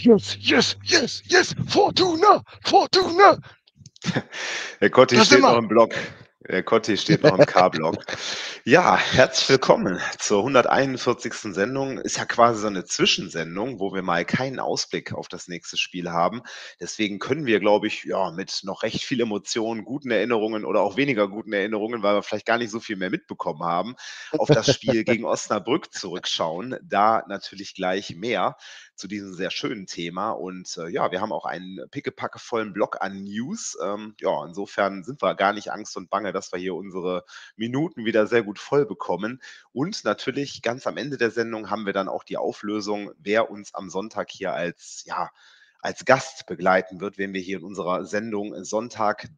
Yes, yes, yes, yes, Fortuna, Fortuna. Der Kotti Da sind steht noch wir. im Block. Der Kotti steht noch im K-Block. Ja, herzlich willkommen zur 141. Sendung. Ist ja quasi so eine Zwischensendung, wo wir mal keinen Ausblick auf das nächste Spiel haben. Deswegen können wir, glaube ich, ja, mit noch recht viel Emotionen, guten Erinnerungen oder auch weniger guten Erinnerungen, weil wir vielleicht gar nicht so viel mehr mitbekommen haben, auf das Spiel gegen Osnabrück zurückschauen. Da natürlich gleich mehr zu diesem sehr schönen Thema. Und ja, wir haben auch einen pickepackevollen Block an News. Ja, insofern sind wir gar nicht Angst und Bange, dass wir hier unsere Minuten wieder sehr gut voll bekommen. Und natürlich ganz am Ende der Sendung haben wir dann auch die Auflösung, wer uns am Sonntag hier als, ja, als Gast begleiten wird, wenn wir hier in unserer Sendung Sonntag,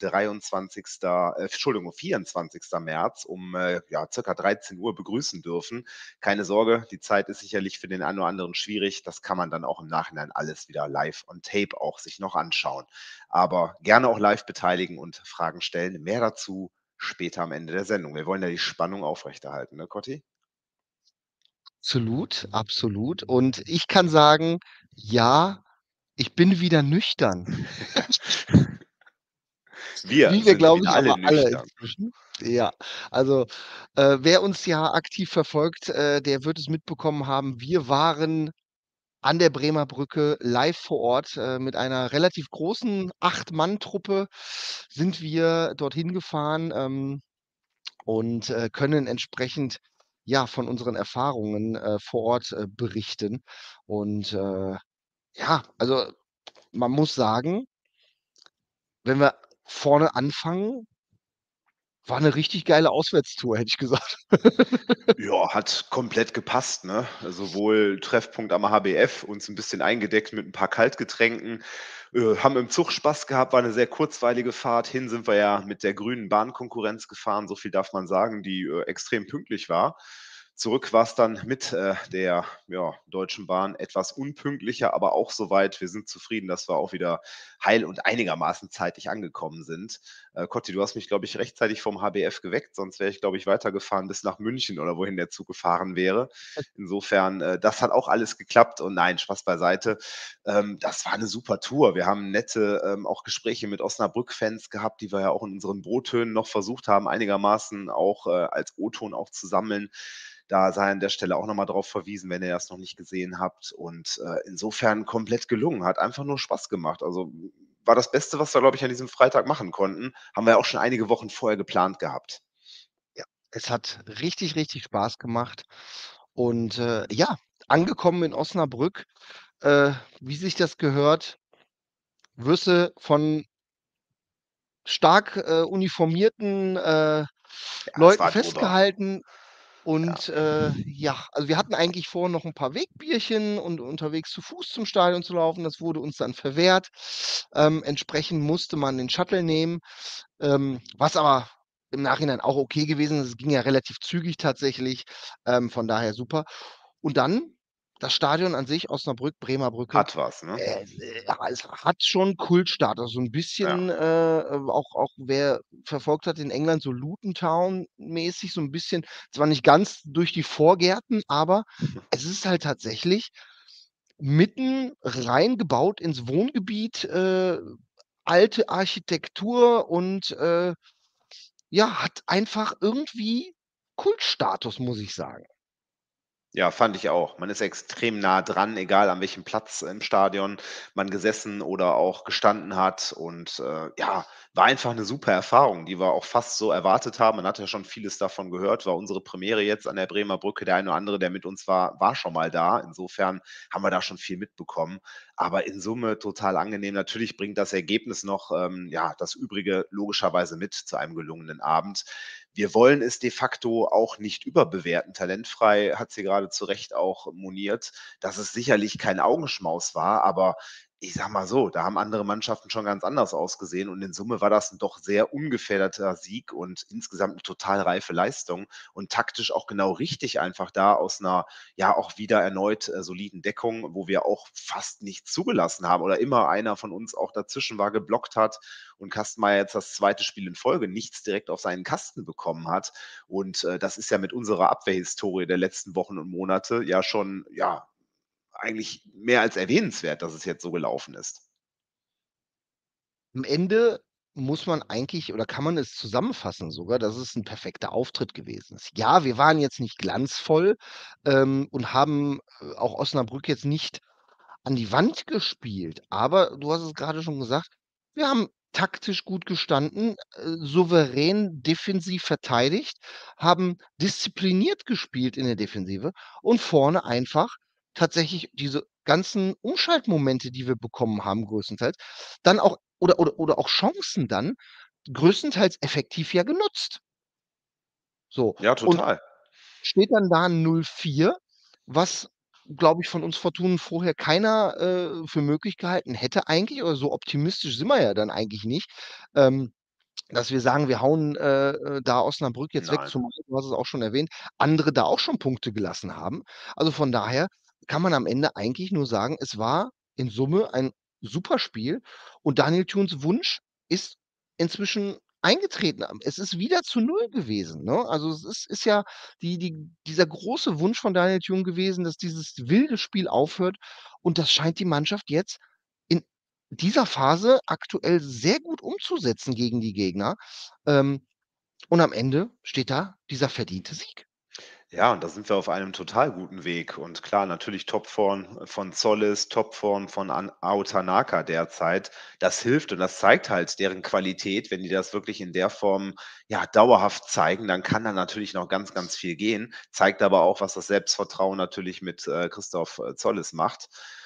24. März um ja, circa 13 Uhr begrüßen dürfen. Keine Sorge, die Zeit ist sicherlich für den einen oder anderen schwierig. Das kann man dann auch im Nachhinein alles wieder live on tape auch sich noch anschauen. Aber gerne auch live beteiligen und Fragen stellen. Mehr dazu später am Ende der Sendung. Wir wollen ja die Spannung aufrechterhalten, ne, Cotti? Absolut, absolut. Und ich kann sagen, ja, ich bin wieder nüchtern, Wir wie wir, sind glaube wieder ich, alle aber alle nüchtern. inzwischen. Ja, also, wer uns ja aktiv verfolgt, der wird es mitbekommen haben, wir waren an der Bremer Brücke live vor Ort, mit einer relativ großen 8-Mann-Truppe sind wir dorthin gefahren, und, können entsprechend, ja, von unseren Erfahrungen, vor Ort, berichten. Und, ja, also, man muss sagen, wenn wir vorne anfangen, war 'ne richtig geile Auswärtstour, hätte ich gesagt. Ja, hat komplett gepasst, ne? Sowohl Treffpunkt am HBF, uns ein bisschen eingedeckt mit ein paar Kaltgetränken, haben im Zug Spaß gehabt, war eine sehr kurzweilige Fahrt. Hin sind wir ja mit der grünen Bahnkonkurrenz gefahren, so viel darf man sagen, die, extrem pünktlich war. Zurück war es dann mit, der, ja, Deutschen Bahn etwas unpünktlicher, aber auch soweit. Wir sind zufrieden, dass wir auch wieder heil und einigermaßen zeitig angekommen sind. Kotti, du hast mich, glaube ich, rechtzeitig vom HBF geweckt, sonst wäre ich, glaube ich, weitergefahren bis nach München oder wohin der Zug gefahren wäre. Insofern, das hat auch alles geklappt und nein, Spaß beiseite. Das war eine super Tour. Wir haben nette, auch Gespräche mit Osnabrück-Fans gehabt, die wir ja auch in unseren O-Tönen noch versucht haben, einigermaßen auch, als O-Ton auch zu sammeln. Da sei an der Stelle auch noch mal drauf verwiesen, wenn ihr das noch nicht gesehen habt. Und, insofern komplett gelungen. Hat einfach nur Spaß gemacht. Also, war das Beste, was wir, glaube ich, an diesem Freitag machen konnten. Haben wir ja auch schon einige Wochen vorher geplant gehabt. Ja, es hat richtig, richtig Spaß gemacht und, ja, angekommen in Osnabrück, wie sich das gehört, wirst du von stark, uniformierten, Ja, es Leuten war drüber. festgehalten. Ja. Und, ja, also wir hatten eigentlich vor, noch 'n paar Wegbierchen und unterwegs zu Fuß zum Stadion zu laufen. Das wurde uns dann verwehrt. Entsprechend musste man den Shuttle nehmen, was aber im Nachhinein auch okay gewesen ist. Es ging ja relativ zügig tatsächlich, von daher super. Und dann das Stadion an sich, Osnabrück, Bremer Brücke, Hat was, ne? ja, es hat schon Kultstatus, so 'n Ja. bisschen, auch wer verfolgt hat in England so Luton Town mäßig, so 'n bisschen zwar nicht ganz durch die Vorgärten, aber es ist halt tatsächlich mitten reingebaut ins Wohngebiet, alte Architektur und, ja, hat einfach irgendwie Kultstatus, muss ich sagen. Ja, fand ich auch. Man ist extrem nah dran, egal an welchem Platz im Stadion man gesessen oder auch gestanden hat und, ja, war einfach eine super Erfahrung, die wir auch fast so erwartet haben. Man hat ja schon vieles davon gehört, war unsere Premiere jetzt an der Bremer Brücke. Der eine oder andere, der mit uns war, war schon mal da. Insofern haben wir da schon viel mitbekommen, aber in Summe total angenehm. Natürlich bringt das Ergebnis noch, ja, das Übrige logischerweise mit zu einem gelungenen Abend. Wir wollen es de facto auch nicht überbewerten. Talentfrei hat sie gerade zu Recht auch moniert, dass es sicherlich kein Augenschmaus war, aber ich sage mal so, da haben andere Mannschaften schon ganz anders ausgesehen und in Summe war das 'n doch sehr ungefährdeter Sieg und insgesamt 'ne total reife Leistung und taktisch auch genau richtig einfach da aus 'ner, ja, auch wieder erneut, soliden Deckung, wo wir auch fast nichts zugelassen haben oder immer einer von uns auch dazwischen war, geblockt hat und Kastenmeier jetzt das zweite Spiel in Folge nichts direkt auf seinen Kasten bekommen hat. Und das ist ja mit unserer Abwehrhistorie der letzten Wochen und Monate ja schon, ja, eigentlich mehr als erwähnenswert, dass es jetzt so gelaufen ist. Am Ende muss man eigentlich oder kann man es zusammenfassen sogar, dass es 'n perfekter Auftritt gewesen ist. Ja, wir waren jetzt nicht glanzvoll, und haben, auch Osnabrück jetzt nicht an die Wand gespielt, aber du hast es grade schon gesagt, wir haben taktisch gut gestanden, souverän defensiv verteidigt, haben diszipliniert gespielt in der Defensive und vorne einfach tatsächlich diese ganzen Umschaltmomente, die wir bekommen haben größtenteils, dann auch oder auch Chancen dann größtenteils effektiv ja genutzt. So, Ja, und total. steht dann da 'n 0:4, was, glaube ich, von uns Fortunen vorher keiner, für möglich gehalten hätte eigentlich oder so optimistisch sind wir ja dann eigentlich nicht, ähm, dass wir sagen, wir hauen, da Osnabrück jetzt weg, Nein. zumal, du hast es auch schon erwähnt, andere da auch schon Punkte gelassen haben. Also, von daher kann man am Ende eigentlich nur sagen, es war in Summe ein super Spiel und Daniel Thuns Wunsch ist inzwischen eingetreten. Es ist wieder zu Null gewesen, ne? Also, es ist ja dieser große Wunsch von Daniel Thun gewesen, dass dieses wilde Spiel aufhört und das scheint die Mannschaft jetzt in dieser Phase aktuell sehr gut umzusetzen gegen die Gegner. Ähm, und am Ende steht da dieser verdiente Sieg. Ja, und da sind wir auf einem total guten Weg. Und klar, natürlich Topform von Zollis, Topform von Ao Tanaka derzeit. Das hilft und das zeigt halt deren Qualität. Wenn die das wirklich in der Form, ja, dauerhaft zeigen, dann kann da natürlich noch ganz, ganz viel gehen. Zeigt aber auch, was das Selbstvertrauen natürlich mit, Christoph, Zollis macht.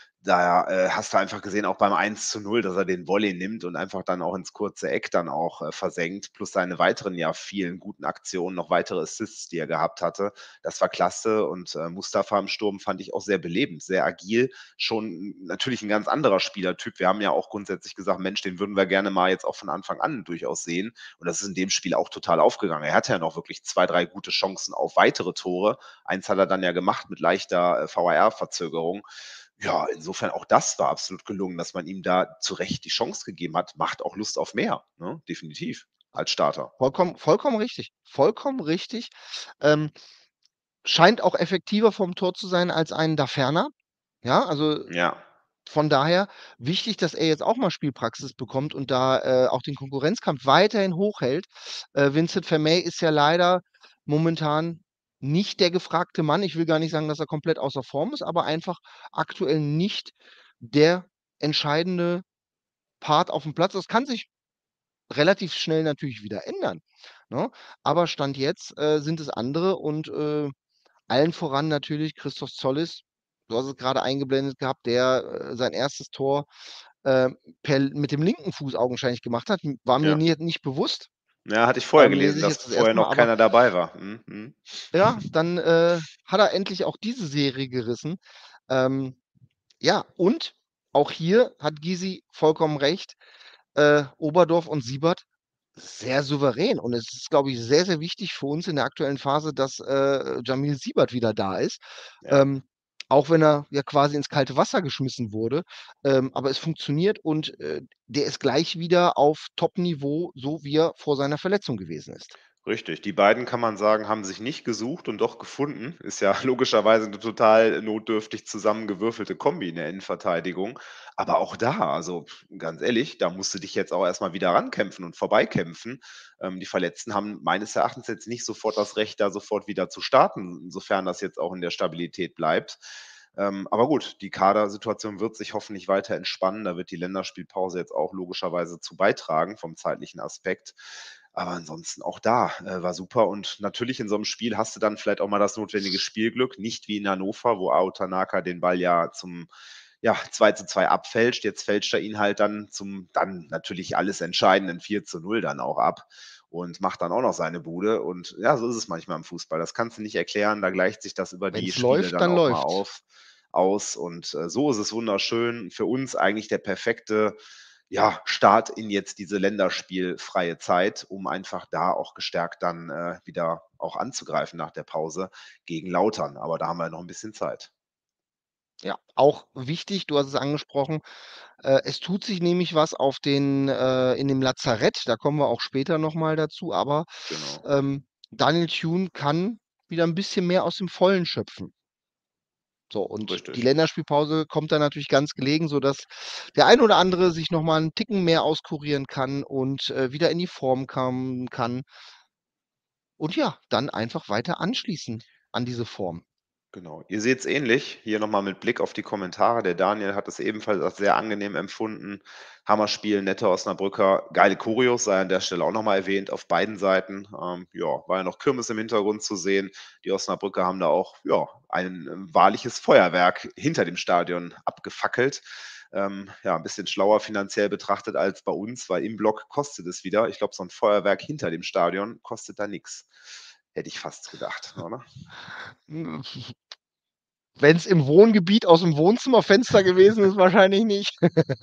Da, hast du einfach gesehen, auch beim 1:0, dass er den Volley nimmt und einfach dann auch ins kurze Eck dann auch, versenkt, plus seine weiteren, ja, vielen guten Aktionen, noch weitere Assists, die er gehabt hatte. Das war klasse und, Mustafa im Sturm fand ich auch sehr belebend, sehr agil, schon natürlich 'n ganz anderer Spielertyp. Wir haben ja auch grundsätzlich gesagt: „Mensch, den würden wir gerne mal jetzt auch von Anfang an durchaus sehen." Und das ist in dem Spiel auch total aufgegangen. Er hatte ja noch wirklich 2, 3 gute Chancen auf weitere Tore. Eins hat er dann ja gemacht mit leichter, VAR-Verzögerung. Ja, insofern auch das war absolut gelungen, dass man ihm da zu Recht die Chance gegeben hat. Macht auch Lust auf mehr, ne? Definitiv als Starter. Vollkommen richtig. Vollkommen richtig. Ähm, scheint auch effektiver vorm Tor zu sein als ein Da Ferner. Ja, also Ja, von daher wichtig, dass er jetzt auch mal Spielpraxis bekommt und da, auch den Konkurrenzkampf weiterhin hochhält. Vincent Vermeij ist ja leider momentan nicht der gefragte Mann. Ich will gar nicht sagen, dass er komplett außer Form ist, aber einfach aktuell nicht der entscheidende Part aufm Platz. Das kann sich relativ schnell natürlich wieder ändern, ne? Aber Stand jetzt, sind es andere und, allen voran natürlich Christoph Zollis. Du hast es grade eingeblendet gehabt, der, sein erstes Tor, mit dem linken Fuß augenscheinlich gemacht hat. War mir ja. nicht bewusst, Ja, hatte ich vorher lese gelesen, ich dass jetzt das vorher erste Mal, noch aber keiner dabei war. Mhm, mhm. ja, dann, hat er endlich auch diese Serie gerissen. Ähm, ja, und auch hier hat Gysi vollkommen recht, Oberdorf und Siebert sehr souverän und es ist, glaube ich, sehr, sehr wichtig für uns in der aktuellen Phase, dass, Jamil Siebert wieder da ist. Ja. Ähm, auch wenn er ja quasi ins kalte Wasser geschmissen wurde, aber es funktioniert und, der ist gleich wieder auf Top-Niveau, so wie er vor seiner Verletzung gewesen ist. Richtig. Die beiden, kann man sagen, haben sich nicht gesucht und doch gefunden. Ist ja logischerweise 'ne total notdürftig zusammengewürfelte Kombi in der Innenverteidigung. Aber auch da, also, ganz ehrlich, da musst du dich jetzt auch erst mal wieder rankämpfen und vorbeikämpfen. Die Verletzten haben meines Erachtens jetzt nicht sofort das Recht, da sofort wieder zu starten, sofern das jetzt auch in der Stabilität bleibt. Aber gut, die Kadersituation wird sich hoffentlich weiter entspannen. Da wird die Länderspielpause jetzt auch logischerweise zu beitragen vom zeitlichen Aspekt. Aber ansonsten auch da, war super und natürlich in so 'nem Spiel hast du dann vielleicht auch mal das notwendige Spielglück, nicht wie in Hannover, wo Ao Tanaka den Ball ja zum, ja, 2:2 abfälscht. Jetzt fälscht er ihn halt dann zum dann natürlich alles entscheidenden 4:0 dann auch ab und macht dann auch noch seine Bude und ja, so ist es manchmal im Fußball. Das kannst du nicht erklären, da gleicht sich das über die Wenn's Spiele läuft, dann dann auch mal läuft's. aus und, so ist es wunderschön. Für uns eigentlich der perfekte, ja, Start in jetzt diese länderspielfreie Zeit, um einfach da auch gestärkt dann, wieder auch anzugreifen nach der Pause gegen Lautern. Aber da haben wir noch 'n bisschen Zeit. Ja, auch wichtig, du hast es angesprochen, es tut sich nämlich was auf den in dem Lazarett, da kommen wir auch später noch mal dazu, aber, Genau. Daniel Thune kann wieder 'n bisschen mehr aus dem Vollen schöpfen. So, und die Richtig. Länderspielpause kommt dann natürlich ganz gelegen, sodass der ein oder andere sich noch mal 'n Ticken mehr auskurieren kann und, wieder in die Form kommen kann und ja, dann einfach weiter anschließen an diese Form. Genau. Ihr seht's ähnlich. Hier noch mal mit Blick auf die Kommentare. Der Daniel hat es ebenfalls als sehr angenehm empfunden. Hammerspiel, nette Osnabrücker, geile Choreos, sei an der Stelle auch noch mal erwähnt, auf beiden Seiten. Ja, war ja noch Kirmes im Hintergrund zu sehen. Die Osnabrücker haben da auch, ja, ein, wahrliches Feuerwerk hinter dem Stadion abgefackelt. Ja, 'n bisschen schlauer finanziell betrachtet als bei uns, weil im Block kostet es wieder. Ich glaube, so 'n Feuerwerk hinter dem Stadion kostet da nix. Hätte ich fast gedacht, oder? Wenn's im Wohngebiet aus'm Wohnzimmerfenster gewesen ist, wahrscheinlich nicht.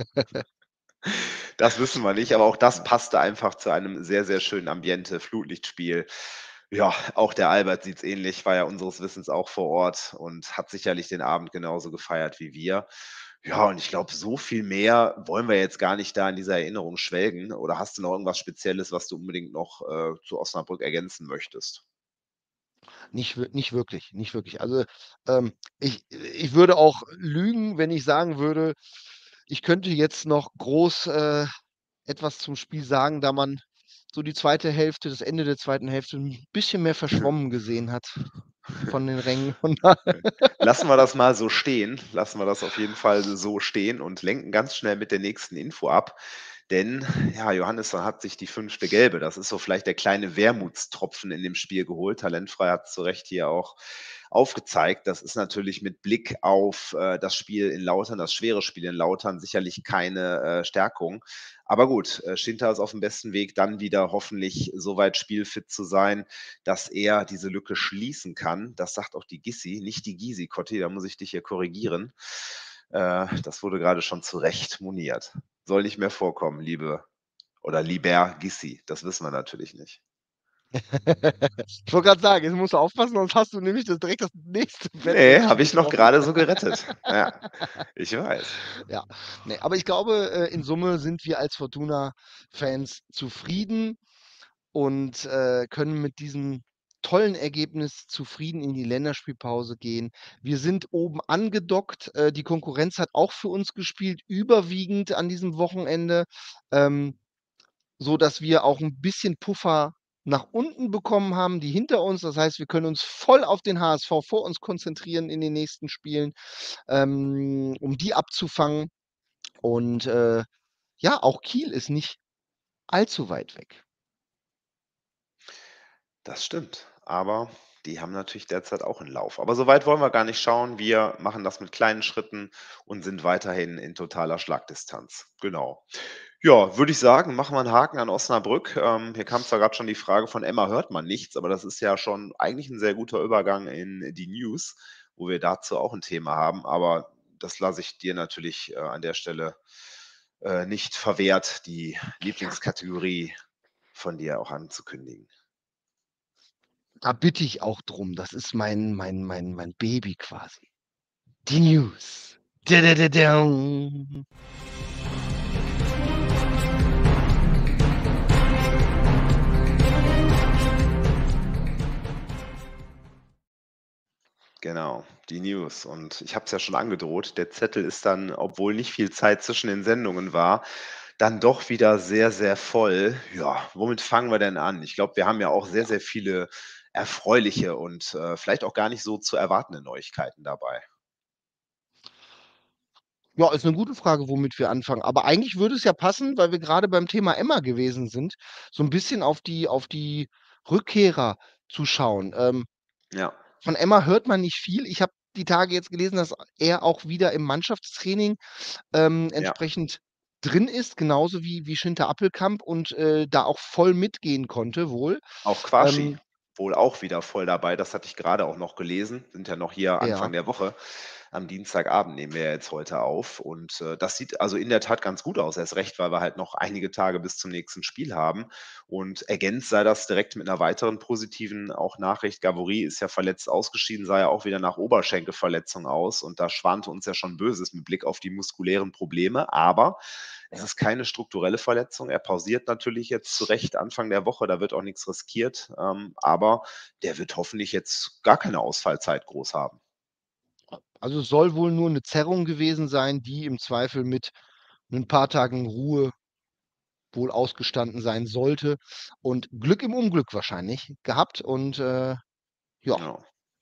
Das wissen wir nicht, aber auch das Ja. passte einfach zu einem sehr, sehr schönen Ambiente, Flutlichtspiel. Ja, auch der Albert sieht's ähnlich, war ja unseres Wissens auch vor Ort und hat sicherlich den Abend genauso gefeiert wie wir. Ja, und ich glaube, so viel mehr wollen wir jetzt gar nicht da in dieser Erinnerung schwelgen. Oder hast du noch irgendwas Spezielles, was du unbedingt noch, zu Osnabrück ergänzen möchtest? Nicht wirklich, nicht wirklich. Also, ich würde auch lügen, wenn ich sagen würde, ich könnte jetzt noch groß, etwas zum Spiel sagen, da man so die zweite Hälfte das Ende der zweiten Hälfte 'n bisschen mehr verschwommen gesehen hat von den Rängen. Von da Lassen wir das mal so stehen. Lassen wir das auf jeden Fall so stehen und lenken ganz schnell mit der nächsten Info ab. Denn ja, Johannesson hat sich die fünfte Gelbe, das ist so vielleicht der kleine Wermutstropfen in dem Spiel geholt. Talentfrei hat's zu Recht hier auch aufgezeigt. Das ist natürlich mit Blick auf, das Spiel in Lautern, das schwere Spiel in Lautern, sicherlich keine, Stärkung. Aber gut, Schinter ist auf dem besten Weg, dann wieder hoffentlich so weit spielfit zu sein, dass er diese Lücke schließen kann. Das sagt auch die Gissi, nicht die Gysi, Cotti, da muss ich dich hier korrigieren. Das wurde gerade schon zu Recht moniert. Soll nicht mehr vorkommen, liebe oder lieber Gissi. Das wissen wir natürlich nicht. Ich wollte grad sagen, jetzt musst du aufpassen, sonst hast du nämlich das direkt das nächste Ne, Fettnäpfchen habe ich noch getroffen. gerade so gerettet. Ja, ich weiß. Ja, ne, aber ich glaube, in Summe sind wir als Fortuna-Fans zufrieden und, können mit diesem tollen Ergebnis zufrieden in die Länderspielpause gehen. Wir sind oben angedockt. Die Konkurrenz hat auch für uns gespielt, überwiegend an diesem Wochenende, ähm, sodass wir auch 'n bisschen Puffer nach unten bekommen haben, die hinter uns. Das heißt, wir können uns voll auf den HSV vor uns konzentrieren in den nächsten Spielen, um die abzufangen. Und, ja, auch Kiel ist nicht allzu weit weg. Das stimmt, aber die haben natürlich derzeit auch 'n Lauf. Aber so weit wollen wir gar nicht schauen. Wir machen das mit kleinen Schritten und sind weiterhin in totaler Schlagdistanz. Genau. Ja, würde ich sagen, machen wir 'n Haken an Osnabrück. Hier kam zwar grad schon die Frage von Emma hört man nichts, aber das ist ja schon eigentlich 'n sehr guter Übergang in die News, wo wir dazu auch 'n Thema haben. Aber das lasse ich dir natürlich, an der Stelle, nicht verwehrt, die Lieblingskategorie von dir auch anzukündigen. Da bitte ich auch drum. Das ist mein Baby quasi. Die News. Dä-dä-dä-däng. Genau, die News. Und ich habe es ja schon angedroht, der Zettel ist dann, obwohl nicht viel Zeit zwischen den Sendungen war, dann doch wieder sehr, sehr voll. Ja, womit fangen wir denn an? Ich glaube, wir haben ja auch sehr, sehr viele erfreuliche und, vielleicht auch gar nicht so zu erwartende Neuigkeiten dabei. Ja, ist 'ne gute Frage, womit wir anfangen. Aber eigentlich würde es ja passen, weil wir grade beim Thema Emma gewesen sind, so 'n bisschen auf die Rückkehrer zu schauen. Ja, Von Emma hört man nicht viel. Ich habe die Tage jetzt gelesen, dass er auch wieder im Mannschaftstraining, ja. entsprechend drin ist, genauso wie Schinter Appelkamp und, da auch voll mitgehen konnte wohl. Auch Quashi Ähm, wohl auch wieder voll dabei. Das hatte ich grade auch noch gelesen. Sind ja noch hier ja. Anfang der Woche. Am Dienstagabend nehmen wir ja jetzt heute auf und, das sieht also in der Tat ganz gut aus. Erst recht, weil wir halt noch einige Tage bis zum nächsten Spiel haben und ergänzt sei das direkt mit 'ner weiteren positiven auch Nachricht. Gavory ist ja verletzt ausgeschieden, sah ja auch wieder nach Oberschenkelverletzung aus und da schwante uns ja schon Böses mit Blick auf die muskulären Probleme. Aber es ist keine strukturelle Verletzung. Er pausiert natürlich jetzt zu Recht Anfang der Woche, da wird auch nix riskiert, aber der wird hoffentlich jetzt gar keine Ausfallzeit groß haben. Also, es soll wohl nur 'ne Zerrung gewesen sein, die im Zweifel mit 'nen paar Tagen Ruhe wohl ausgestanden sein sollte und Glück im Unglück wahrscheinlich gehabt und, ja, Ja.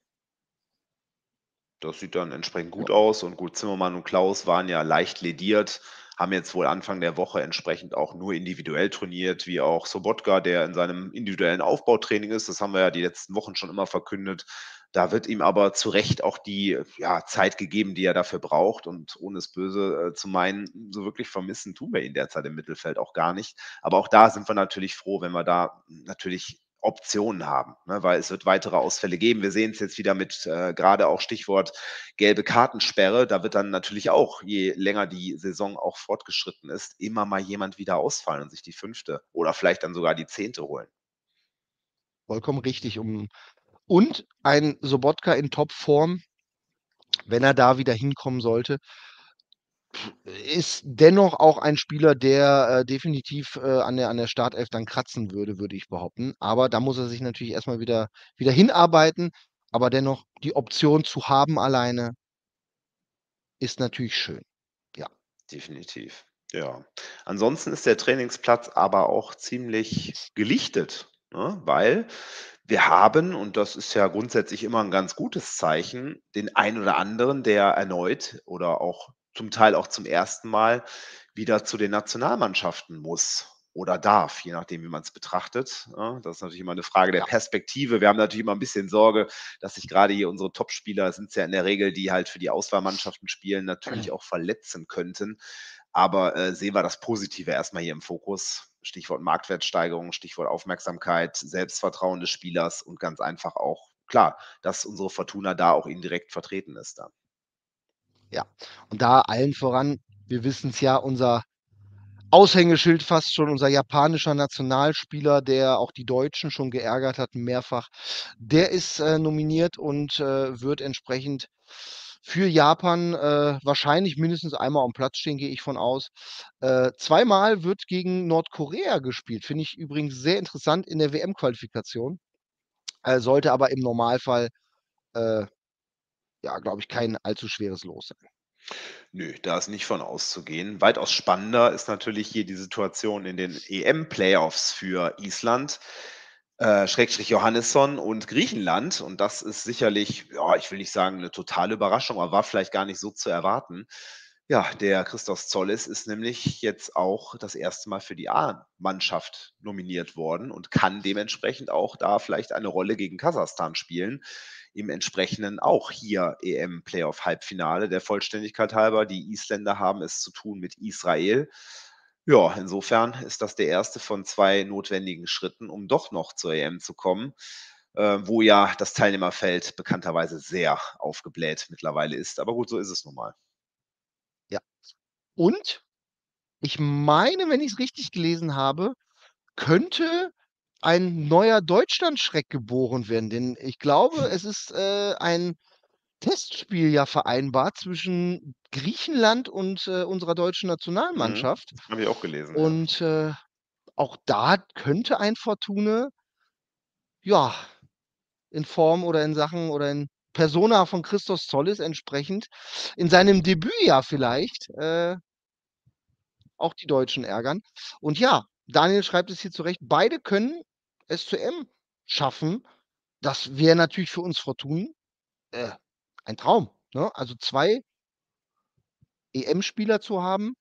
Das sieht dann entsprechend ja. gut aus und gut, Zimmermann und Klaus waren ja leicht lediert, haben jetzt wohl Anfang der Woche entsprechend auch nur individuell trainiert, wie auch Sobotka, der in seinem individuellen Aufbautraining ist. Das haben wir ja die letzten Wochen schon immer verkündet. Da wird ihm aber zu Recht auch die, ja, Zeit gegeben, die er dafür braucht. Und ohne es böse, zu meinen, so wirklich vermissen tun wir ihn derzeit im Mittelfeld auch gar nicht. Aber auch da sind wir natürlich froh, wenn wir da natürlich Optionen haben, ne, weil es wird weitere Ausfälle geben. Wir sehen es jetzt wieder mit, grade auch Stichwort gelbe Kartensperre. Da wird dann natürlich auch, je länger die Saison auch fortgeschritten ist, immer mal jemand wieder ausfallen und sich die fünfte oder vielleicht dann sogar die zehnte holen. Vollkommen richtig, und ein Sobotka in Topform, wenn er da wieder hinkommen sollte, ist dennoch auch ein Spieler, der, definitiv, an der Startelf dann kratzen würde ich behaupten. Aber da muss er sich natürlich erst mal wieder hinarbeiten, aber dennoch die Option zu haben alleine ist natürlich schön. Ja. Definitiv, ja. Ansonsten ist der Trainingsplatz aber auch ziemlich gelichtet, ne, weil wir haben, und das ist ja grundsätzlich immer 'n ganz gutes Zeichen, den einen oder anderen, der erneut oder auch zum Teil auch zum ersten Mal wieder zu den Nationalmannschaften muss oder darf, je nachdem, wie man's betrachtet, ne? Das ist natürlich immer 'ne Frage der Ja. Perspektive. Wir haben natürlich immer 'n bisschen Sorge, dass sich grade hier unsere Topspieler, sind's ja in der Regel, die halt für die Auswahlmannschaften spielen, natürlich auch verletzen könnten. Aber, sehen wir das Positive erst mal hier im Fokus. Stichwort Marktwertsteigerung, Stichwort Aufmerksamkeit, Selbstvertrauen des Spielers und ganz einfach auch, klar, dass unsere Fortuna da auch indirekt vertreten ist dann. Ja. Und da allen voran, wir wissen's ja, unser Aushängeschild fast schon, unser japanischer Nationalspieler, der auch die Deutschen schon geärgert hat mehrfach. Der ist, nominiert und, wird entsprechend für Japan, wahrscheinlich mindestens einmal am Platz stehen, gehe ich von aus. Zweimal wird gegen Nordkorea gespielt, finde ich übrigens sehr interessant in der WM-Qualifikation, sollte aber im Normalfall, äh, ja, glaube ich, kein allzu schweres Los sein. Nö, da ist nicht von auszugehen. Weitaus spannender ist natürlich hier die Situation in den EM-Playoffs für Island, Schrägstrich Johannesson und Griechenland. Und das ist sicherlich, ja, ich will nicht sagen, eine totale Überraschung, aber war vielleicht gar nicht so zu erwarten. Ja, der Christos Zollis ist nämlich jetzt auch das erste Mal für die A-Mannschaft nominiert worden und kann dementsprechend auch da vielleicht eine Rolle gegen Kasachstan spielen im entsprechenden auch hier EM-Playoff-Halbfinale. Der Vollständigkeit halber, die Isländer haben es zu tun mit Israel. Ja, insofern ist das der erste von 2 notwendigen Schritten, um doch noch zur EM zu kommen, wo ja das Teilnehmerfeld bekannterweise sehr aufgebläht mittlerweile ist. Aber gut, so ist es nun mal. Ja. Und ich meine, wenn ich's richtig gelesen habe, könnte ein neuer Deutschlandschreck geboren werden, denn ich glaube, es ist, ein Testspiel ja vereinbart zwischen Griechenland und, unserer deutschen Mhm. Nationalmannschaft. Habe ich auch gelesen, ja. Und, auch da könnte ein Fortune, ja, in Form oder in Sachen oder in Persona von Christos Zollis entsprechend in seinem Debütjahr vielleicht, auch die Deutschen ärgern. Und ja, Daniel schreibt es hier zurecht, beide können es zur EM schaffen. Das wäre natürlich für uns Fortunen, äh, ein Traum, ne? Also 2 EM-Spieler zu haben.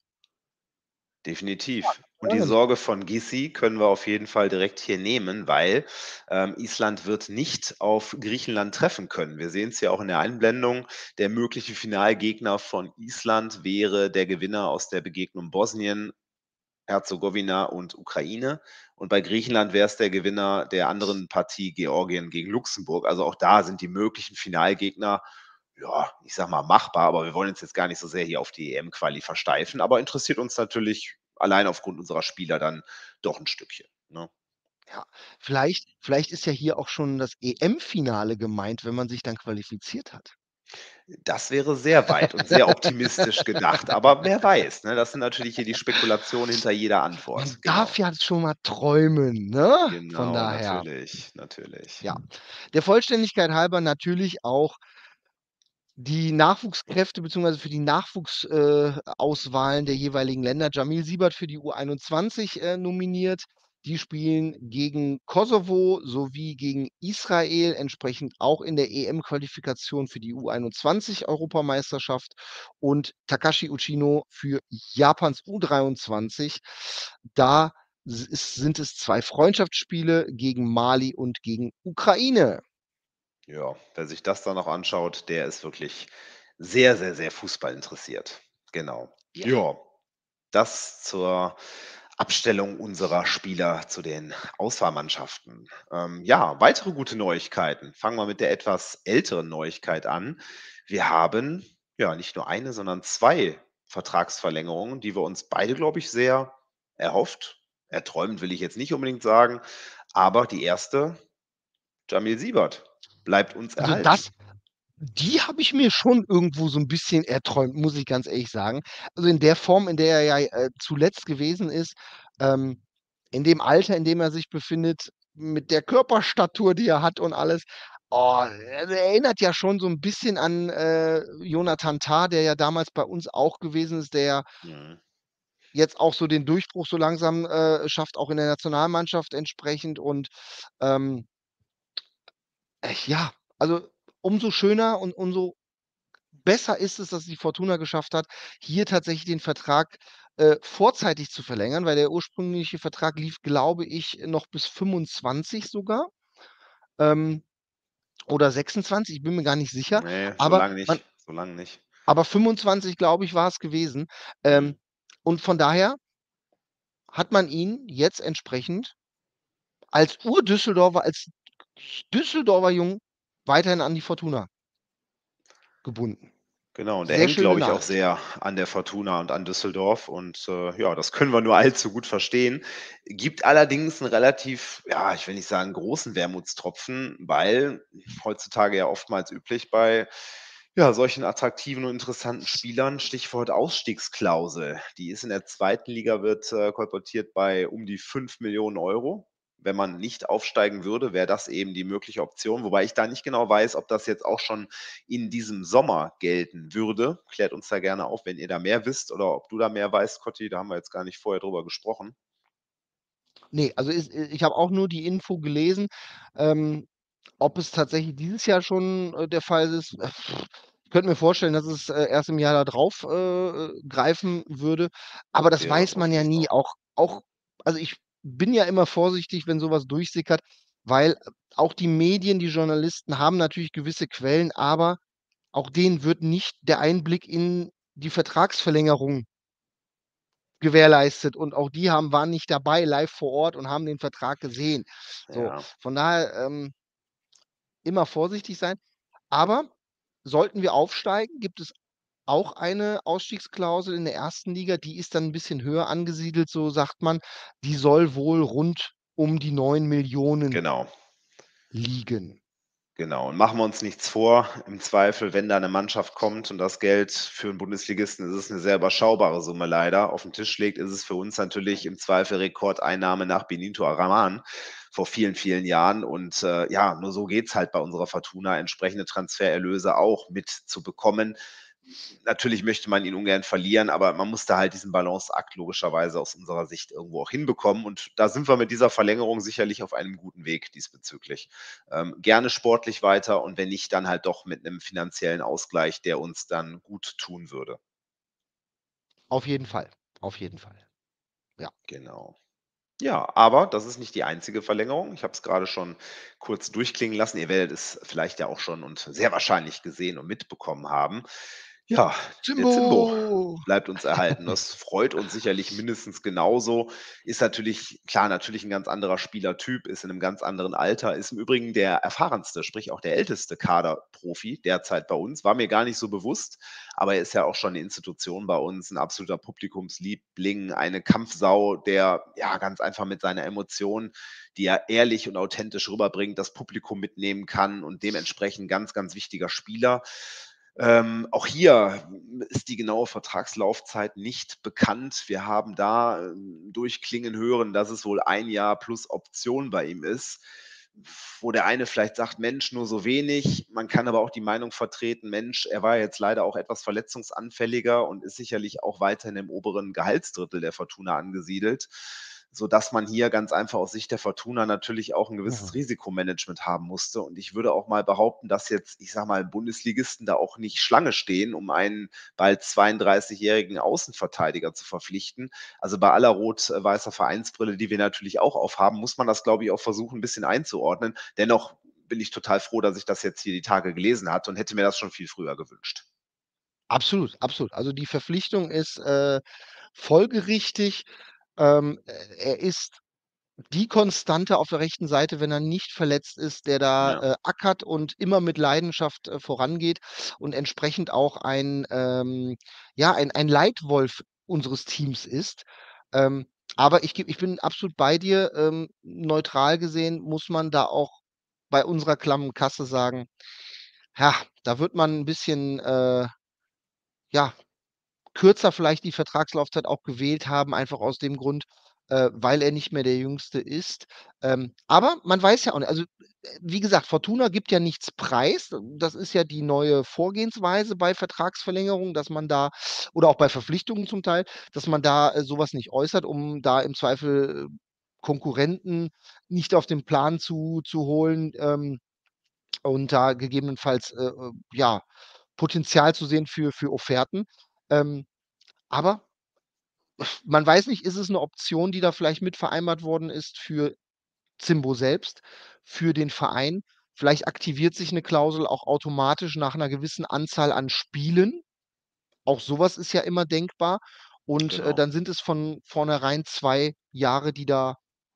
Definitiv. Und die Ja, Sorge von Gissi können wir auf jeden Fall direkt hier nehmen, weil, Island wird nicht auf Griechenland treffen können. Wir sehen es ja auch in der Einblendung. Der mögliche Finalgegner von Island wäre der Gewinner aus der Begegnung Bosnien, Herzegowina und Ukraine. Und bei Griechenland wäre es der Gewinner der anderen Partie Georgien gegen Luxemburg. Also auch da sind die möglichen Finalgegner, ja, ich sage mal, machbar, aber wir wollen uns jetzt gar nicht so sehr hier auf die EM-Quali versteifen, aber interessiert uns natürlich allein aufgrund unserer Spieler dann doch 'n Stückchen, ne? ja. Vielleicht ist ja hier auch schon das EM-Finale gemeint, wenn man sich dann qualifiziert hat. Das wäre sehr weit und sehr optimistisch gedacht, aber wer weiß, ne? Das sind natürlich hier die Spekulationen hinter jeder Man Antwort, darf genau. ja schon mal träumen, ne? Von Genau, daher, natürlich, natürlich. ja. Der Vollständigkeit halber natürlich auch die Nachwuchskräfte beziehungsweise für die Auswahlen der jeweiligen Länder. Jamil Siebert für die U21, nominiert. Die spielen gegen Kosovo sowie gegen Israel, entsprechend auch in der EM-Qualifikation für die U21-Europameisterschaft und Takashi Uchino für Japans U23. Da sind es 2 Freundschaftsspiele gegen Mali und gegen Ukraine. Ja, wer sich das dann noch anschaut, der ist wirklich sehr, sehr, sehr Fußball interessiert. Genau. Ja. Ja, das zur Abstellung unserer Spieler zu den Auswahlmannschaften. Ja, weitere gute Neuigkeiten. Fangen wir mit der etwas älteren Neuigkeit an. Wir haben ja nicht nur eine, sondern 2 Vertragsverlängerungen, die wir uns beide, glaube ich, sehr erhofft, erträumt will ich jetzt nicht unbedingt sagen, aber die erste, Jamil Siebert, bleibt uns Also, erhalten. die habe ich mir schon irgendwo so 'n bisschen erträumt, muss ich ganz ehrlich sagen. Also, in der Form, in der er ja, zuletzt gewesen ist, ähm, in dem Alter, in dem er sich befindet, mit der Körperstatur, die er hat und alles. Oh, also, erinnert ja schon so 'n bisschen an, Jonathan Tah, der ja damals bei uns auch gewesen ist, der ja Mhm. jetzt auch so den Durchbruch so langsam, schafft, auch in der Nationalmannschaft entsprechend und, ähm, ja, also, umso schöner und umso besser ist es, dass die Fortuna geschafft hat, hier tatsächlich den Vertrag, vorzeitig zu verlängern, weil der ursprüngliche Vertrag lief, glaube ich, noch bis 25 sogar, ähm, oder 26, ich bin mir gar nicht sicher, Ne, so aber lang man nicht, so lang nicht. 25, glaube ich, war es gewesen. Mhm. Und von daher hat man ihn jetzt entsprechend als Ur-Düsseldorfer, als Düsseldorfer Jung weiterhin an die Fortuna gebunden. Genau, und er Sehr hängt, schöne glaube ich, auch Nachricht. sehr an der Fortuna und an Düsseldorf und, ja, das können wir nur allzu gut verstehen. Gibt allerdings 'n relativ, ja, ich will nicht sagen großen Wermutstropfen, weil heutzutage ja oftmals üblich bei, ja, solchen attraktiven und interessanten Spielern, Stichwort Ausstiegsklausel. Die ist in der zweiten Liga wird, kolportiert bei um die 5 Millionen Euro. Wenn man nicht aufsteigen würde, wäre das eben die mögliche Option, wobei ich da nicht genau weiß, ob das jetzt auch schon in diesem Sommer gelten würde. Klärt uns da gerne auf, wenn ihr da mehr wisst oder ob du da mehr weißt, Cotti, da haben wir jetzt gar nicht vorher drüber gesprochen. Ne, also ich habe auch nur die Info gelesen. Ähm, Ob es tatsächlich dieses Jahr schon, der Fall ist, ich könnte mir vorstellen, dass es, erst im Jahr da drauf, greifen würde, aber das Wäre weiß man ja vermutlich so. nie. Auch also, ich bin ja immer vorsichtig, wenn so was durchsickert, weil auch die Medien, die Journalisten haben natürlich gewisse Quellen, aber auch denen wird nicht der Einblick in die Vertragsverlängerung gewährleistet und auch die waren nicht dabei live vor Ort und haben den Vertrag gesehen. So, Ja, von daher, immer vorsichtig sein. Aber sollten wir aufsteigen, gibt es auch eine Ausstiegsklausel in der ersten Liga, die ist dann 'n bisschen höher angesiedelt, so sagt man. Die soll wohl rund um die 9 Millionen genau. liegen. Genau, und machen wir uns nichts vor, im Zweifel, wenn da 'ne Mannschaft kommt und das Geld für 'n Bundesligisten, ist es 'ne sehr überschaubare Summe leider, auf 'n Tisch legt, ist es für uns natürlich im Zweifel Rekordeinnahme nach Benito Raman vor vielen, vielen Jahren und, ja, nur so geht's halt bei unserer Fortuna, entsprechende Transfererlöse auch mitzubekommen. Natürlich möchte man ihn ungern verlieren, aber man muss da halt diesen Balanceakt logischerweise aus unserer Sicht irgendwo auch hinbekommen und da sind wir mit dieser Verlängerung sicherlich auf einem guten Weg diesbezüglich. Gerne sportlich weiter und wenn nicht, dann halt doch mit 'nem finanziellen Ausgleich, der uns dann gut tun würde. Auf jeden Fall, auf jeden Fall. Ja. Genau. Ja, aber das ist nicht die einzige Verlängerung. Ich habe es grade schon kurz durchklingen lassen. Ihr werdet es vielleicht ja auch schon und sehr wahrscheinlich gesehen und mitbekommen haben. Ja, der Zimbo Jimbo! bleibt uns erhalten. Das freut uns sicherlich mindestens genauso. Ist natürlich klar, natürlich 'n ganz anderer Spielertyp, ist in 'nem ganz anderen Alter, ist im Übrigen der erfahrenste, sprich auch der älteste Kaderprofi derzeit bei uns. War mir gar nicht so bewusst, aber er ist ja auch schon 'ne Institution bei uns, 'n absoluter Publikumsliebling, eine Kampfsau, der, ja, ganz einfach mit seiner Emotion, die er ehrlich und authentisch rüberbringt, das Publikum mitnehmen kann und dementsprechend ganz, ganz wichtiger Spieler. Auch hier ist die genaue Vertragslaufzeit nicht bekannt. Wir haben da, durchklingen hören, dass es wohl 1 Jahr plus Option bei ihm ist. wo der eine vielleicht sagt: „Mensch, nur so wenig.“ Man kann aber auch die Meinung vertreten: „Mensch, er war jetzt leider auch etwas verletzungsanfälliger und ist sicherlich auch weiterhin im oberen Gehaltsdrittel der Fortuna angesiedelt“, sodass man hier ganz einfach aus Sicht der Fortuna natürlich auch 'n gewisses Mhm. Risikomanagement haben musste. Und ich würde auch mal behaupten, dass jetzt, ich sage mal, Bundesligisten da auch nicht Schlange stehen, um einen bald 32-jährigen Außenverteidiger zu verpflichten. Also, bei aller rot-weißer Vereinsbrille, die wir natürlich auch aufhaben, muss man das, glaube ich, auch versuchen, 'n bisschen einzuordnen. Dennoch bin ich total froh, dass ich das jetzt hier die Tage gelesen hatte und hätte mir das schon viel früher gewünscht. Absolut, absolut. Also, die Verpflichtung ist, folgerichtig. Er ist die Konstante auf der rechten Seite, wenn er nicht verletzt ist, der da, Ja, ackert und immer mit Leidenschaft, vorangeht und entsprechend auch ja, ein Leitwolf unseres Teams ist. Ähm, aber ich bin absolut bei dir. Neutral gesehen muss man da auch bei unserer klammen Kasse sagen: „Ja, da wird man 'n bisschen, ja, kürzer vielleicht die Vertragslaufzeit auch gewählt haben, einfach aus dem Grund, weil er nicht mehr der Jüngste ist. Aber man weiß ja auch nicht, also, wie gesagt, Fortuna gibt ja nichts preis. Das ist ja die neue Vorgehensweise bei Vertragsverlängerungen, dass man da oder auch bei Verpflichtungen zum Teil, dass man da, so nicht äußert, um da im Zweifel, Konkurrenten nicht auf den Plan zu holen, und da gegebenenfalls, ja, Potenzial zu sehen für Offerten. Ähm, aber man weiß nicht, ist es 'ne Option, die da vielleicht mit vereinbart worden ist für Zimbo selbst, für den Verein? Vielleicht aktiviert sich 'ne Klausel auch automatisch nach 'ner gewissen Anzahl an Spielen. Auch so was ist ja immer denkbar. Und, genau. dann sind es von vornherein 2 Jahre, die da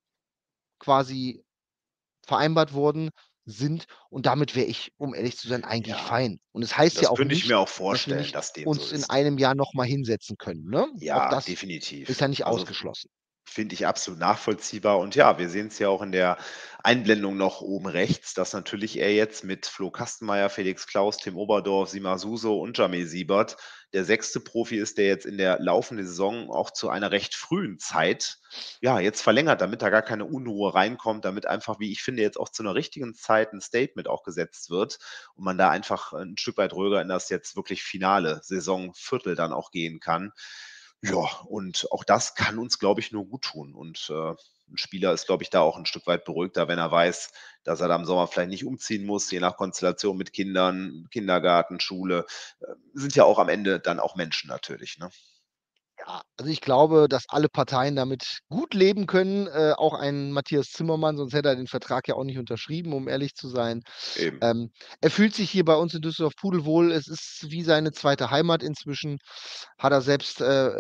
quasi vereinbart worden sind. Und damit wäre ich, um ehrlich zu sein, eigentlich Ja, fein. Und es heißt ja das auch könnte ich nicht, mir auch dass wir vorstellen, nicht dass dem so uns in ist. einem Jahr noch mal hinsetzen können, ne? Auch Ja, das ist definitiv. ja nicht Also, ausgeschlossen. finde ich absolut nachvollziehbar. Und ja, wir sehen es ja auch in der Einblendung noch oben rechts, dass natürlich er jetzt mit Flo Kastenmeier, Felix Klaus, Tim Oberdorf, Sima Suso und Jamel Siebert der sechste Profi ist, der jetzt in der laufenden Saison auch zu einer recht frühen Zeit, ja, jetzt verlängert, damit da gar keine Unruhe reinkommt, damit einfach, wie ich finde, jetzt auch zu einer richtigen Zeit ein Statement auch gesetzt wird und man da einfach ein Stück weit ruhiger in das jetzt wirklich finale Saisonviertel dann auch gehen kann. Ja, und auch das kann uns, glaube ich, nur gut tun. Und, 'n Spieler ist, glaube ich, da auch ein Stück weit beruhigter, wenn er weiß, dass er da im Sommer vielleicht nicht umziehen muss, je nach Konstellation mit Kindern, Kindergarten, Schule. Sind ja auch am Ende dann auch Menschen natürlich, ne? Ja, also ich glaube, dass alle Parteien damit gut leben können, auch ein Matthias Zimmermann, sonst hätte er den Vertrag ja auch nicht unterschrieben, um ehrlich zu sein. Eben, Er fühlt sich hier bei uns in Düsseldorf pudelwohl. Es ist wie seine zweite Heimat inzwischen, hat er selbst,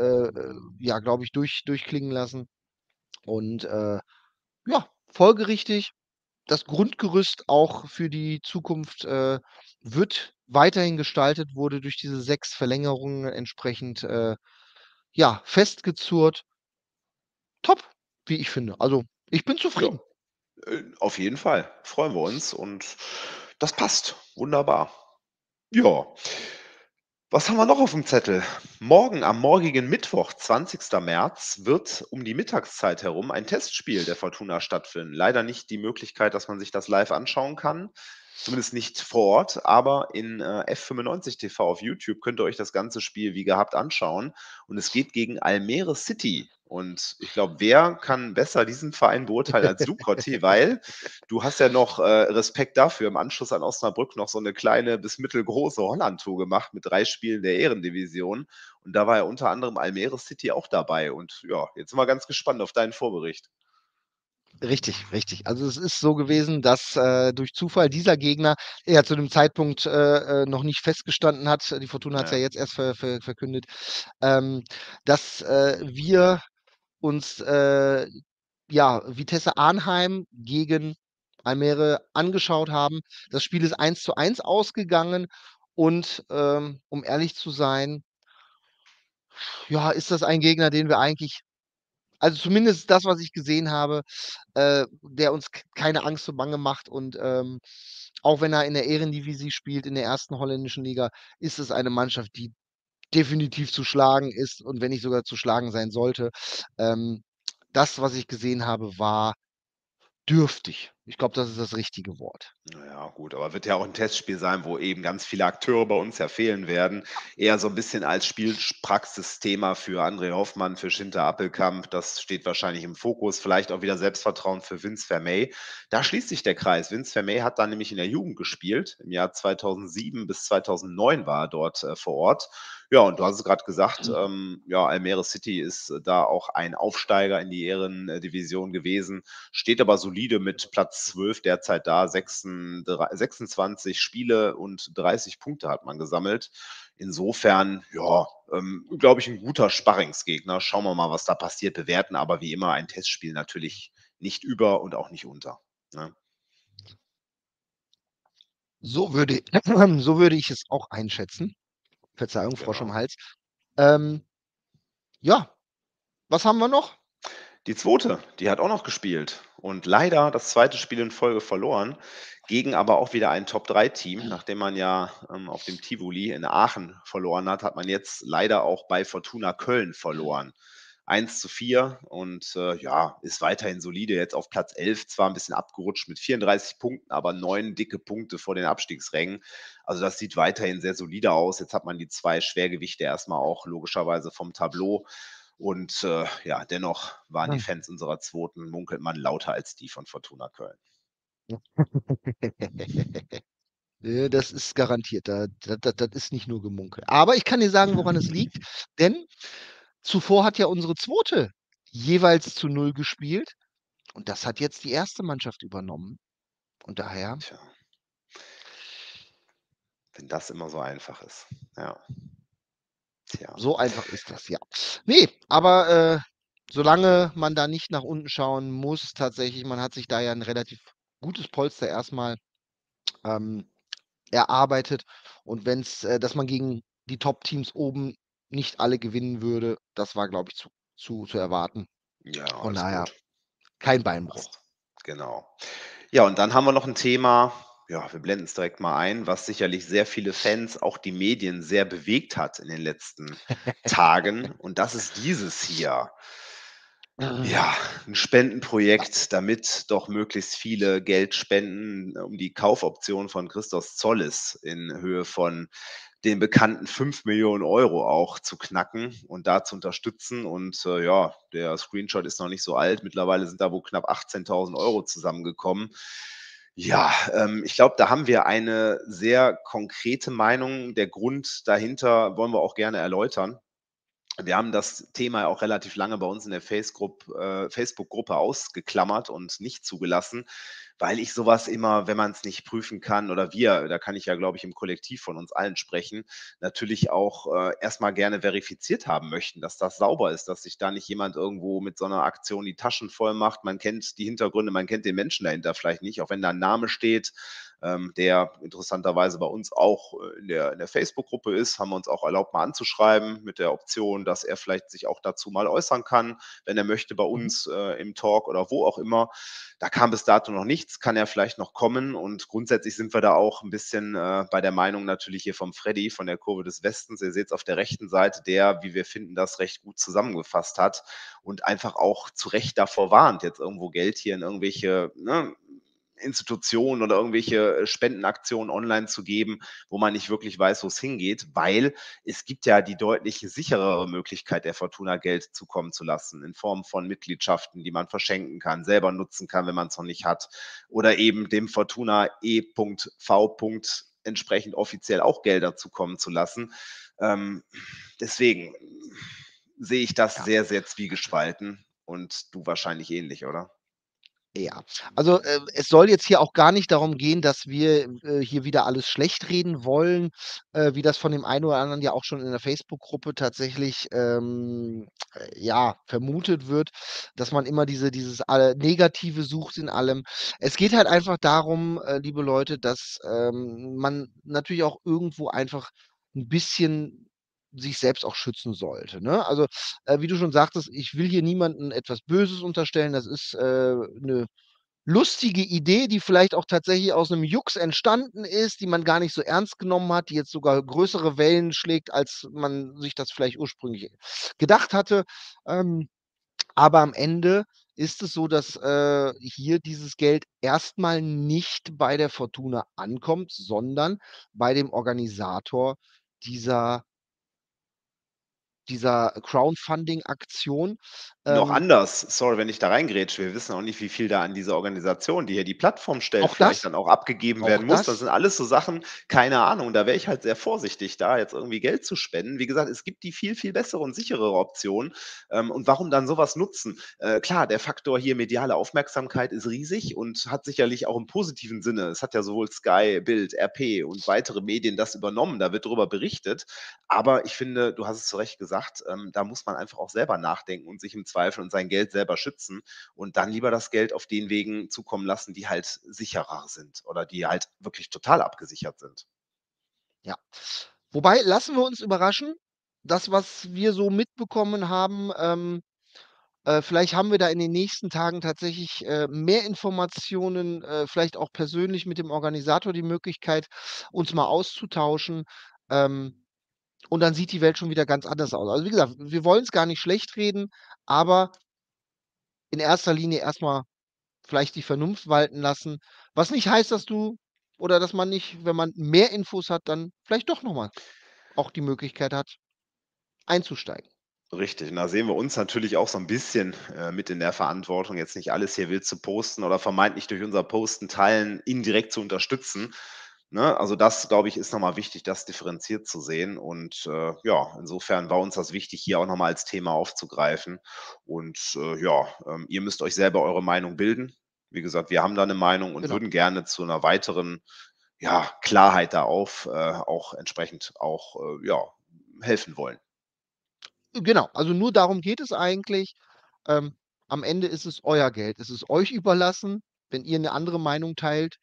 ja, glaube ich, durchklingen lassen. Und, ja, folgerichtig, das Grundgerüst auch für die Zukunft, wird weiterhin gestaltet, wurde durch diese 6 Verlängerungen entsprechend, ja, festgezurrt. Top, wie ich finde. Also, ich bin ja. zufrieden. Auf jeden Fall. Freuen wir uns und das passt. Wunderbar. Ja. Was haben wir noch auf dem Zettel? Morgen, am morgigen Mittwoch, 20. März, wird um die Mittagszeit herum ein Testspiel der Fortuna stattfinden. Leider nicht die Möglichkeit, dass man sich das live anschauen kann, zumindest nicht vor Ort, aber in, F95 TV auf YouTube könnt ihr euch das ganze Spiel wie gehabt anschauen. Und es geht gegen Almere City. Und ich glaube, wer kann besser diesen Verein beurteilen als du, Cotti, weil du hast ja noch, Respekt dafür, im Anschluss an Osnabrück noch so eine kleine bis mittelgroße Holland-Tour gemacht mit 3 Spielen der Ehrendivision. Und da war ja unter anderem Almere City auch dabei. Und ja, jetzt sind wir ganz gespannt auf deinen Vorbericht. Richtig, richtig. Also, es ist so gewesen, dass, durch Zufall dieser Gegner ja zu dem Zeitpunkt, noch nicht festgestanden hat. Die Fortuna hat's ja Ja, jetzt erst verkündet, ähm, dass, wir uns, ja, Vitesse Arnheim gegen Almere angeschaut haben. Das Spiel ist 1:1 ausgegangen und, um ehrlich zu sein, ja, ist das ein Gegner, den wir eigentlich, also zumindest das, was ich gesehen habe, der uns keine Angst und Bange macht und, auch wenn er in der Eredivisie spielt, in der ersten holländischen Liga, ist es eine Mannschaft, die definitiv zu schlagen ist und wenn nicht sogar zu schlagen sein sollte. Ähm, Das, was ich gesehen habe, war dürftig. Ich glaube, das ist das richtige Wort. Na ja, gut, aber wird ja auch 'n Testspiel sein, wo eben ganz viele Akteure bei uns ja fehlen werden. Eher so 'n bisschen als Spielpraxisthema für André Hoffmann, für Schinter Appelkamp. Das steht wahrscheinlich im Fokus. Vielleicht auch wieder Selbstvertrauen für Vince Vermey. Da schließt sich der Kreis. Vince Vermey hat da nämlich in der Jugend gespielt. Im Jahr 2007 bis 2009 war er dort, vor Ort. Ja, und du hast es grad gesagt, ja, Almere City ist da auch ein Aufsteiger in die Ehrendivision gewesen, steht aber solide mit Platz 12 derzeit da. 26 Spiele und 30 Punkte hat man gesammelt. Insofern, ja, glaube ich, ein guter Sparringsgegner. Schauen wir mal, was da passiert. Bewerten aber wie immer ein Testspiel natürlich nicht über und auch nicht unter, ne? So würde so würde ich es auch einschätzen. Verzeihung, Frosch im Genau. Hals. Ähm, ja, was haben wir noch? Die zweite, die hat auch noch gespielt und leider das zweite Spiel in Folge verloren, gegen aber auch wieder ein Top-3-Team. Nachdem man ja, auf dem Tivoli in Aachen verloren hat, hat man jetzt leider auch bei Fortuna Köln verloren. 1:4 und, ja, ist weiterhin solide, jetzt auf Platz 11, zwar ein bisschen abgerutscht mit 34 Punkten, aber 9 dicke Punkte vor den Abstiegsrängen. Also, das sieht weiterhin sehr solide aus. Jetzt hat man die 2 Schwergewichte erstmal auch logischerweise vom Tableau und, ja, dennoch waren die Fans unserer zweiten, munkelt man, lauter als die von Fortuna Köln. Das ist garantiert. Das ist nicht nur Gemunkel. Aber ich kann dir sagen, woran es liegt, denn zuvor hat ja unsere zweite jeweils zu 0 gespielt und das hat jetzt die erste Mannschaft übernommen. Und daher Tja, wenn das immer so einfach ist. Ja, tja. so einfach ist das, ja. Ne, aber, solange man da nicht nach unten schauen muss tatsächlich, man hat sich da ja 'n relativ gutes Polster erst mal, ähm, erarbeitet. Und wenn's dass man gegen die Top-Teams oben nicht alle gewinnen würde, das war, glaube ich, zu erwarten. Ja, Von alles daher gut. kein Beinbruch. Passt. Genau. Ja, und dann haben wir noch ein Thema, ja, wir blenden es direkt mal ein, was sicherlich sehr viele Fans, auch die Medien sehr bewegt hat in den letzten Tagen. Und das ist dieses hier. Ja, ein Spendenprojekt, damit doch möglichst viele Geld spenden, um die Kaufoption von Christos Zollis in Höhe von den bekannten 5 Millionen € auch zu knacken und da zu unterstützen. Und, ja, der Screenshot ist noch nicht so alt. Mittlerweile sind da wohl knapp 18.000 € zusammengekommen. Ja, ich glaube, da haben wir eine sehr konkrete Meinung. Der Grund dahinter wollen wir auch gerne erläutern. Wir haben das Thema auch relativ lange bei uns in der Facebook-Gruppe ausgeklammert und nicht zugelassen, weil ich sowas immer, wenn man es nicht prüfen kann oder wir, da kann ich ja, glaube ich, im Kollektiv von uns allen sprechen, natürlich auch, erst gerne verifiziert haben möchten, dass das sauber ist, dass sich da nicht jemand irgendwo mit so einer Aktion die Taschen voll macht. Man kennt die Hintergründe, man kennt den Menschen dahinter vielleicht nicht, auch wenn da ein Name steht, der interessanterweise bei uns auch, in der Facebook-Gruppe ist, haben wir uns auch erlaubt, mal anzuschreiben mit der Option, dass er vielleicht sich auch dazu mal äußern kann, wenn er möchte, bei Mhm. uns, im Talk oder wo auch immer. Da kam bis dato noch nichts, kann ja vielleicht noch kommen und grundsätzlich sind wir da auch ein bisschen, bei der Meinung natürlich hier vom Freddy von der Kurve des Westens. Ihr seht's auf der rechten Seite, der, wie wir finden, das recht gut zusammengefasst hat und einfach auch zu Recht davor warnt, jetzt irgendwo Geld hier in irgendwelche, ne, Institutionen oder irgendwelche Spendenaktionen online zu geben, wo man nicht wirklich weiß, wo es hingeht, weil es gibt ja die deutlich sicherere Möglichkeit, der Fortuna Geld zukommen zu lassen, in Form von Mitgliedschaften, die man verschenken kann, selber nutzen kann, wenn man es noch nicht hat, oder eben dem Fortuna E.V. entsprechend offiziell auch Gelder zukommen zu lassen. Ähm, deswegen sehe ich das Ja. sehr, sehr zwiegespalten und du wahrscheinlich ähnlich, oder? Ja, also, es soll jetzt hier auch gar nicht darum gehen, dass wir, hier wieder alles schlecht reden wollen, wie das von dem einen oder anderen ja auch schon in der Facebook-Gruppe tatsächlich, ja, vermutet wird, dass man immer dieses Negative sucht in allem. Es geht halt einfach darum, liebe Leute, dass, man natürlich auch irgendwo einfach ein bisschen sich selbst auch schützen sollte, ne? Also, wie du schon sagtest, ich will hier niemandem etwas Böses unterstellen. Das ist, 'ne lustige Idee, die vielleicht auch tatsächlich aus 'nem Jux entstanden ist, die man gar nicht so ernst genommen hat, die jetzt sogar größere Wellen schlägt, als man sich das vielleicht ursprünglich gedacht hatte. Ähm Aber am Ende ist es so, dass, hier dieses Geld erstmal nicht bei der Fortuna ankommt, sondern bei dem Organisator dieser Crowdfunding-Aktion. Noch Ähm, anders, sorry, wenn ich da reingrätsche, wir wissen auch nicht, wie viel da an diese Organisation, die hier die Plattform stellt, auch vielleicht das dann auch abgegeben auch werden muss. Das das sind alles so Sachen, keine Ahnung, da wäre ich halt sehr vorsichtig, da jetzt irgendwie Geld zu spenden. Wie gesagt, es gibt die viel, viel bessere und sicherere Option. Und warum dann sowas nutzen? Klar, der Faktor hier mediale Aufmerksamkeit ist riesig und hat sicherlich auch im positiven Sinne, es hat ja sowohl Sky, Bild, RP und weitere Medien das übernommen, da wird darüber berichtet. Aber ich finde, du hast es zu Recht gesagt, da muss man einfach auch selber nachdenken und sich im Zweifel und sein Geld selber schützen und dann lieber das Geld auf den Wegen zukommen lassen, die halt sicherer sind oder die halt wirklich total abgesichert sind. ja. Wobei, lassen wir uns überraschen. Das, was wir so mitbekommen haben, vielleicht haben wir da in den nächsten Tagen tatsächlich, mehr Informationen, vielleicht auch persönlich mit dem Organisator die Möglichkeit, uns mal auszutauschen. Ähm, und dann sieht die Welt schon wieder ganz anders aus. Also, wie gesagt, wir wollen's gar nicht schlechtreden, aber in erster Linie erstmal vielleicht die Vernunft walten lassen, was nicht heißt, dass du oder dass man nicht, wenn man mehr Infos hat, dann vielleicht doch noch mal auch die Möglichkeit hat, einzusteigen. Richtig, und da sehen wir uns natürlich auch so ein bisschen, mit in der Verantwortung, jetzt nicht alles hier wild zu posten oder vermeintlich durch unser Posten, Teilen indirekt zu unterstützen, ne? Also, das, glaube ich, ist noch mal wichtig, das differenziert zu sehen und, ja, insofern war uns das wichtig, hier auch noch mal als Thema aufzugreifen und, ja, ihr müsst euch selber eure Meinung bilden. Wie gesagt, wir haben da eine Meinung und Genau. würden gerne zu einer weiteren, ja, Klarheit da auch entsprechend auch, ja, helfen wollen. Genau, also nur darum geht es eigentlich. Ähm, am Ende ist es euer Geld. Es ist euch überlassen. Wenn ihr 'ne andere Meinung teilt,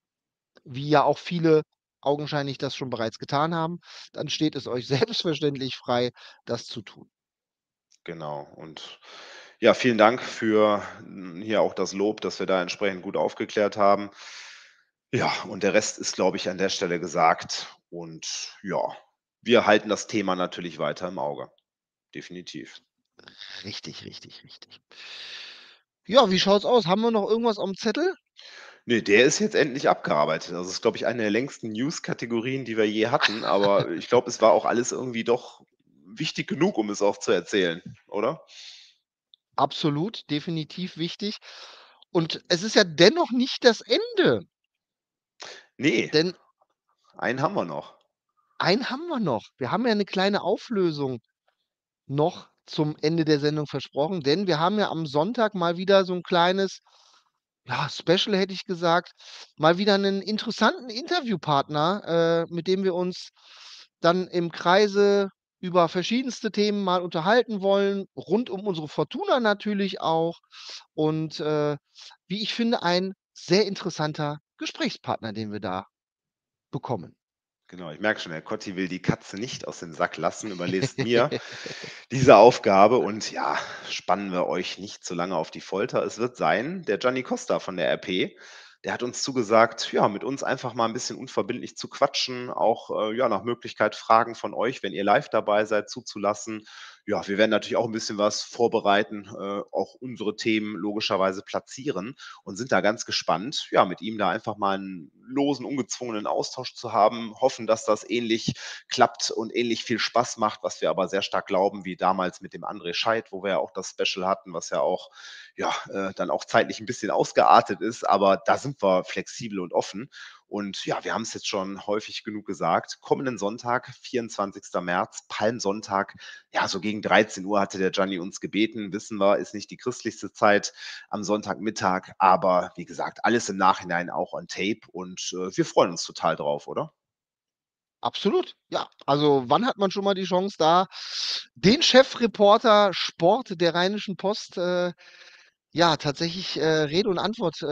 wie ja auch viele augenscheinlich das schon bereits getan haben, dann steht es euch selbstverständlich frei, das zu tun. Genau. Und ja, vielen Dank für hier auch das Lob, dass wir da entsprechend gut aufgeklärt haben. Ja, und der Rest ist, glaube ich, an der Stelle gesagt. Und ja, wir halten das Thema natürlich weiter im Auge. Definitiv. Richtig, richtig, richtig. Ja, wie schaut's aus? Haben wir noch irgendwas aufm Zettel? Ne, der ist jetzt endlich abgearbeitet. Also, das ist, glaube ich, eine der längsten News-Kategorien, die wir je hatten, aber ich glaube, es war auch alles irgendwie doch wichtig genug, um es auch zu erzählen, oder? Absolut, definitiv wichtig. Und es ist ja dennoch nicht das Ende, Ne, denn einen haben wir noch. einen haben wir noch. Wir haben ja 'ne kleine Auflösung noch zum Ende der Sendung versprochen, denn wir haben ja am Sonntag mal wieder so 'n kleines, ja, Special hätte ich gesagt, mal wieder 'nen interessanten Interviewpartner, mit dem wir uns dann im Kreise über verschiedenste Themen mal unterhalten wollen, rund um unsere Fortuna natürlich auch und, wie ich finde, ein sehr interessanter Gesprächspartner, den wir da bekommen. Genau, ich merke schon, Herr Kotti will die Katze nicht aus dem Sack lassen, überlässt mir diese Aufgabe und ja, spannen wir euch nicht zu lange auf die Folter. Es wird sein, der Gianni Costa von der RP, der hat uns zugesagt, ja, mit uns einfach mal ein bisschen unverbindlich zu quatschen, auch, ja, nach Möglichkeit Fragen von euch, wenn ihr live dabei seid, zuzulassen. Ja, wir werden natürlich auch ein bisschen was vorbereiten, auch unsere Themen logischerweise platzieren und sind da ganz gespannt, ja, mit ihm da einfach mal einen losen, ungezwungenen Austausch zu haben, hoffen, dass das ähnlich klappt und ähnlich viel Spaß macht, was wir aber sehr stark glauben, wie damals mit dem André Scheidt, wo wir ja auch das Special hatten, was ja auch, ja, dann auch zeitlich ein bisschen ausgeartet ist, aber da sind wir flexibel und offen. Und ja, wir haben es jetzt schon häufig genug gesagt. Kommenden Sonntag, 24. März, Palmsonntag, ja, so gegen 13 Uhr hatte der Gianni uns gebeten. Wissen wir, ist nicht die christlichste Zeit am Sonntagmittag, aber wie gesagt, alles im Nachhinein auch on Tape und wir freuen uns total drauf, oder? Absolut, ja. Also, wann hat man schon mal die Chance, da den Chefreporter Sport der Rheinischen Post, ja, tatsächlich, Rede und Antwort,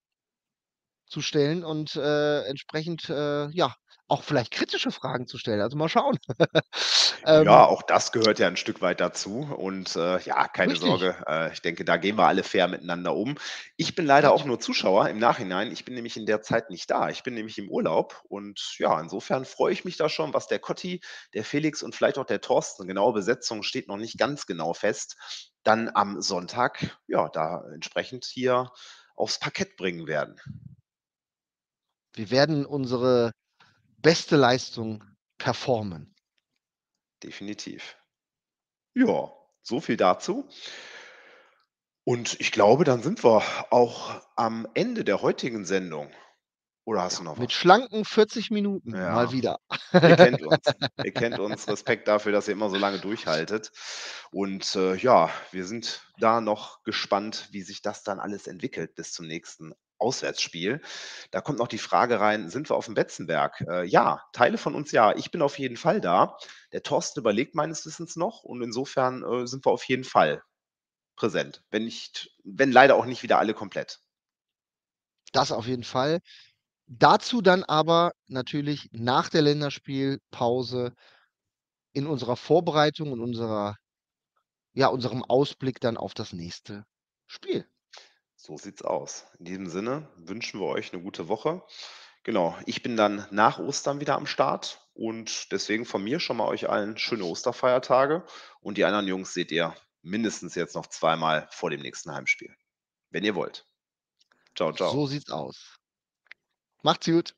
zu stellen und, entsprechend, ja, auch vielleicht kritische Fragen zu stellen. Also, mal schauen. Ja, Ähm, auch das gehört ja ein Stück weit dazu und, ja, keine richtig, Sorge, ich denke, da gehen wir alle fair miteinander um. Ich bin leider auch nur natürlich. Zuschauer im Nachhinein. Ich bin nämlich in der Zeit nicht da. Ich bin nämlich im Urlaub und ja, insofern freue ich mich da schon, was der Kotti, der Felix und vielleicht auch der Thorsten, genaue Besetzung steht noch nicht ganz genau fest, dann am Sonntag, ja, da entsprechend hier aufs Parkett bringen werden. Wir werden unsere beste Leistung performen. Definitiv. Ja, so viel dazu. Und ich glaube, dann sind wir auch am Ende der heutigen Sendung. Oder hast Ja, du noch mit was? schlanken 40 Minuten mal Ja, wieder. ihr kennt uns. Ihr kennt uns. Respekt dafür, dass ihr immer so lange durchhaltet. Und, ja, wir sind da noch gespannt, wie sich das dann alles entwickelt bis zum nächsten Auswärtsspiel. Da kommt noch die Frage rein: „Sind wir auf dem Betzenberg?“ Ja, Teile von uns ja. Ich bin auf jeden Fall da. Der Thorsten überlegt meines Wissens noch und insofern, sind wir auf jeden Fall präsent, wenn leider auch nicht wieder alle komplett. Das auf jeden Fall. Dazu dann aber natürlich nach der Länderspielpause in unserer Vorbereitung und unserem Ausblick dann auf das nächste Spiel. So sieht's aus. In diesem Sinne wünschen wir euch eine gute Woche. Genau, ich bin dann nach Ostern wieder am Start und deswegen von mir schon mal euch allen schöne Osterfeiertage und die anderen Jungs seht ihr mindestens jetzt noch zweimal vor dem nächsten Heimspiel, wenn ihr wollt. Ciao, ciao. So sieht's aus. Macht's gut.